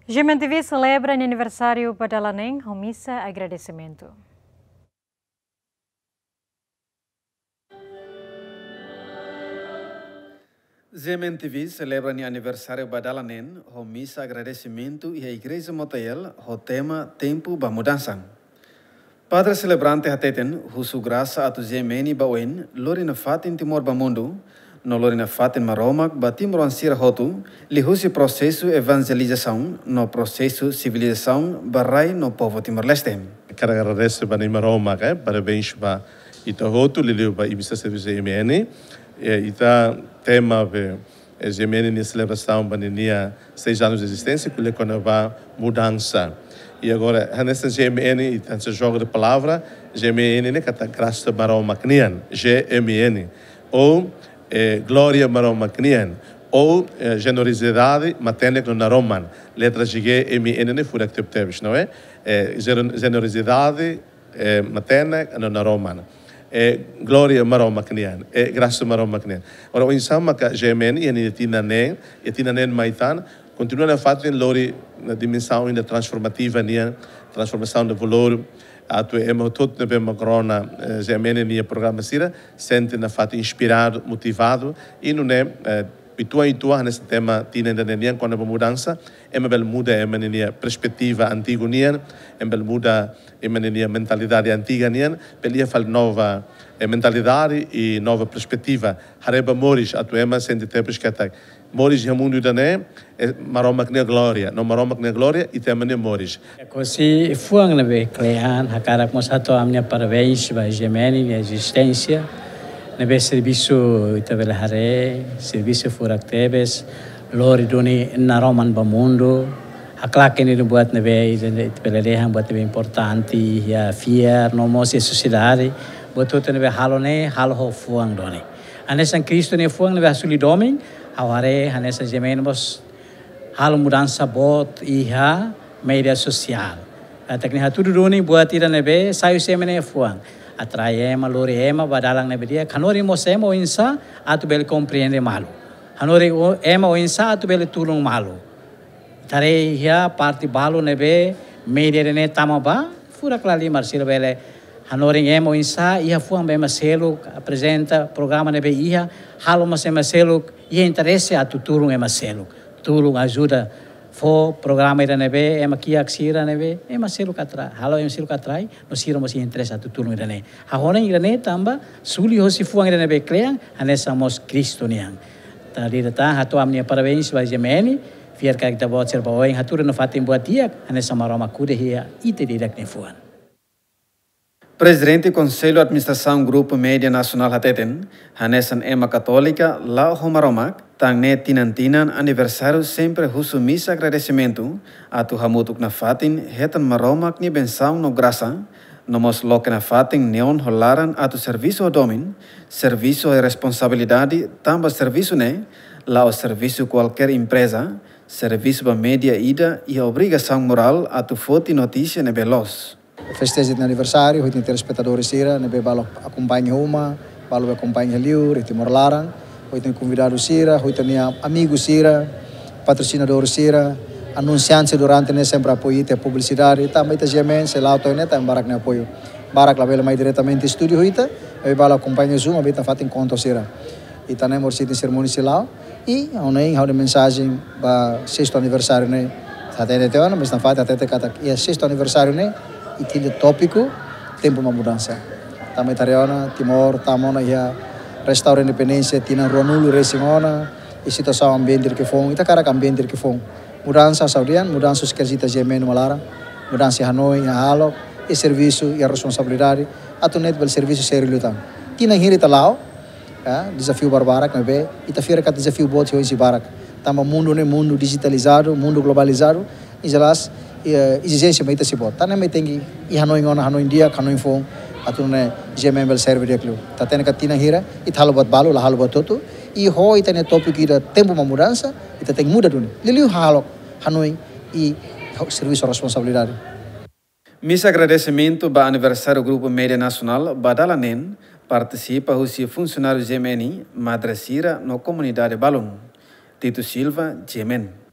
GMTV celebra aniversário Badalaneng, missa agradecimento. GMTV celebra o aniversário Badalaneng, missa agradecimento e a Igreja Motael, o tema Tempo da Mudança. Padre celebrante hateten, husu graça atu GMN bawen, lorina fatin timor bamundo, no lorina fatin maromak, batimor ansira hotu, li husi processo evangelização, no processo civilização, barai no povo Timor-Leste. Quero agradecer para o maromak, parabéns para ita hotu, li liu para ibisa serviço GMN, ita tema para GMN na celebração para 6 anos de existência, que lhe conava mudança. E agora, nessa GMN, nessa jogo de palavra, GMN é que graça maromaknian, GMN, ou glória maromaknian, ou generosidade materna no naroman, letras GMN fura que temos, não é? Generosidade materna no naroman. Glória maromaknian, graça maromaknian. Ora, o insama que GMN e tina nen maitan, continua a fazer na dimensão ainda transformativa, transformação de valor. Atu todo na uma corona GMN no programa Sira, sente na fato inspirado, motivado e não é itua nesse tema tina ainda nem quando a mudança é uma bela muda é uma perspectiva antiga nian é uma muda é uma mentalidade antiga nian pelia fal nova mentalidade e nova perspectiva hareba moris atu ema sente tempos que atak moris é mundo da né maromak ne glória no maromak ne glória e tema ne moris così fuang na be klean hakarak mo sato amnia parabéns ba gemeni na existência nebe serviço itabela hare serviço furak tebes lori doni na roman ba mundo aklak ini buat nebe itabela lehan buat nebe importante ya fier no mo se sociedade buat tu nebe halone halo fuang doni anesan Cristo ne fuang nebe asuli doming aware anesan gemeni bos halo mudança bot iha media social atakni tudo doni buat ira nebe saio semene fuang atrai ema lori ema badalang nebe dia kanori mo semo insa atu bel compreende malu hanori ema o insa atu bel tulung malu tare ya parti balu nebe media ne tamaba fura klali marsila bele hanori ema o insa ia fuang be maselo apresenta programa nebe ia halo maselo ia interesse atu tulung ema selo tulung ajuda fo programa ira nebe ema kia aksira nebe ema selo katra halo ema selo katrai no siro mo si interessa tu tulung ira ne ha hona ira ne tamba suli ho si fuang ira nebe kleang anesa mos Cristo niang tadi data hatu amnia parabéns ba gemeni fier ka kita bot ser baoi hatu no fatim buat dia anesa maroma kude hia ite direct ne fuan. Presidente do Conselho de Administração Grupo Média Nacional Hateten, Hanesan Ema Católica, Lao Homaromak, Tangne Tinan aniversário sempre husu missa agradecimento, atu hamutuk na fatin, hetan maromak ni benção no graça, nomos loke na fatin neon holaran atu serviço domin, serviço e responsabilidade, tamba serviço ne, lao serviço qualquer empresa, serviço ba média ida e a obrigação moral atu foti notícia ne belos. Festeja de aniversário, hoje tem telespectadores Sira, né, balo acompanha uma, balo acompanha Liu, Timor Larang, hoje tem convidado Sira, hoje tem amigo Sira, patrocinador Sira, anunciante durante né sempre apoio a publicidade, também tem GMN, se lá auto né tem barak né apoio, barak lá vela mais diretamente estúdio hoje, aí balo acompanha Zoom, aí tá fazendo conta Sira, e tá né morcito em cerimônia Sila, e ontem há uma mensagem para 6º aniversário né, até né teona, mas na fata até kata, e 6º aniversário né e tinha tópico tempo uma mudança também tariona Timor tamona ia restaura independência tinha Ronulu Recimona e situação ambiente que foi ita cara ambiente que foi mudança saudian mudança os quesitas gemen malara mudança Hanoi a halo e serviço e a responsabilidade atunet bel serviço sério lutam tinha hiri talao desafio barbarak nabe ita fira kat desafio bot hoje barak tama mundo né mundo digitalizado mundo globalizado e jelas exigência meita se bota tá nem tem e Hanoi ngona Hanoi India Hanoi phone atune GMBL server deklu tá tem que tina hira e thalo bot balu la halo bot toto e ho ita ne topic ida tempo uma mudança ita tem muda duni liliu halo Hanoi e serviço responsabilidade. Missa agradecimento ba aniversário Grupo Média Nacional Badalaneng participa o funcionário GMN Madre Sira no comunidade Balum Tito Silva GMN.